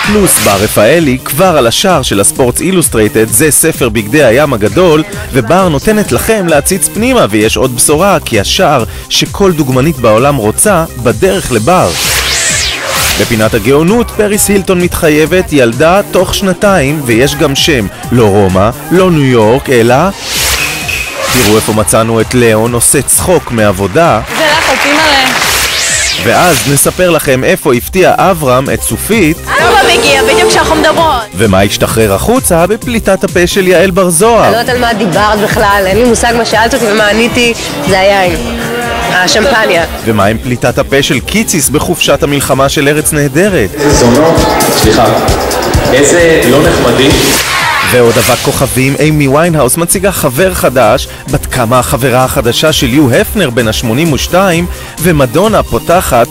פלוס בר רפאלי כבר על השער של הספורטס אילוסטרייטד, זה ספר בגדי הים הגדול, ובר נותנת לכם להציץ פנימה, ויש עוד בשורה, כי השער שכל דוגמנית בעולם רוצה בדרך לבר. בפינת הגאונות, פריס הילטון מתחייבת ילדה תוך 2 ויש גם שם, לא רומא, לא ניו יורק, אלא... תראו איפה מצאנו את ליאון עושה צחוק מעבודה. זה לחצים עליהם. ואז נספר לכם איפה הפתיע אברהם את סופית. אברהם מגיע בדיוק כשאנחנו מדברות. ומה השתחרר החוצה בפליטת הפה של יעל בר זוהר. אני לא יודעת על מה דיברת בכלל, אין לי מושג מה שאלת אותי ומה עניתי, זה היין. השמפניה. ומה עם פליטת הפה של קיציס בחופשת המלחמה של ארץ נהדרת? איזה זונות, סליחה, איזה לא נחמדים. ועוד אבק כוכבים, אימי ויינהאוס מציגה חבר חדש, בת כמה החברה החדשה של יו הפנר בן ה-82, ומדונה פותחת.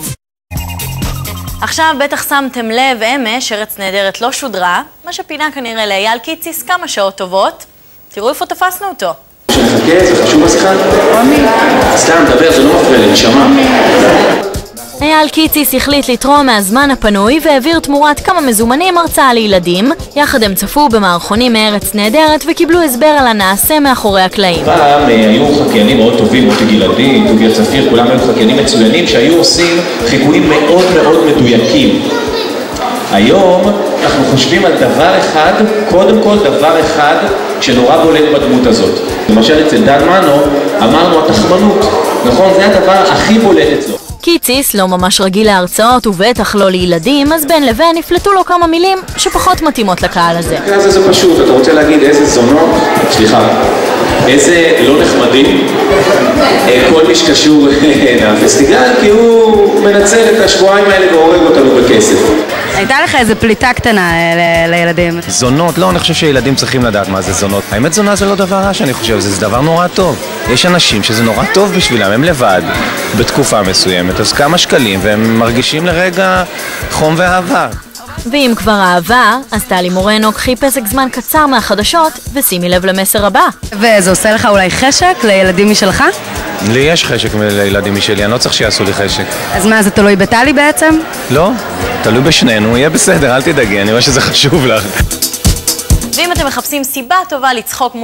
עכשיו בטח שמתם לב, אמש ארץ נהדרת לא שודרה, מה שפינה כנראה לאייל קיציס כמה שעות טובות. תראו איפה תפסנו אותו. שנחכה, זה חשוב בשיחה? סתם, דבר, זה לא מפריע לי, נשמה. אייל קיציס החליט לתרום מהזמן הפנוי והעביר תמורת כמה מזומנים הרצאה לילדים. יחד הם צפו במערכונים מארץ נהדרת וקיבלו הסבר על הנעשה מאחורי הקלעים. פעם היו חקיינים מאוד טובים, מוטי גלעדי, טוביה צפיר, כולם היו חקיינים מצוינים שהיו עושים חיקויים מאוד מאוד מדויקים. היום אנחנו חושבים על דבר אחד, קודם כל דבר אחד שנורא בולט בדמות הזאת. למשל אצל דן מנו אמרנו התחמנות, נכון? זה הדבר הכי בולט אצלו. קיציס לא ממש רגיל להרצאות ובטח לא לילדים, אז בין לבין נפלטו לו כמה מילים שפחות מתאימות לקהל הזה. אז זה פשוט, אתה רוצה להגיד איזה זונות, סליחה, איזה לא נחמדים, כל מי שקשור לפסטיגל, כי הוא מנצל את השבועיים האלה והורג אותנו בכסף. הייתה לך איזה פליטה קטנה לילדים? זונות, לא, אני חושב שילדים צריכים לדעת מה זה זונות. האמת זונה זה לא דבר רע שאני חושב, זה דבר נורא טוב. יש אנשים שזה נורא טוב בשבילם, הם לבד, בתקופה מסוימת, אז כמה שקלים, והם מרגישים לרגע חום ואהבה. ואם כבר אהבה, אז טלי מורנו קחי פסק זמן קצר מהחדשות ושימי לב למסר הבא. וזה עושה לך אולי חשק לילדים משלך? לי יש חשק לילדים משלי, אני לא צריך שיעשו לי חשק. אז מה, זה תלוי בטלי בעצם? לא, תלוי בשנינו, יהיה בסדר, אל תדאגי, אני רואה שזה חשוב לך. ואם אתם מחפשים סיבה טובה לצחוק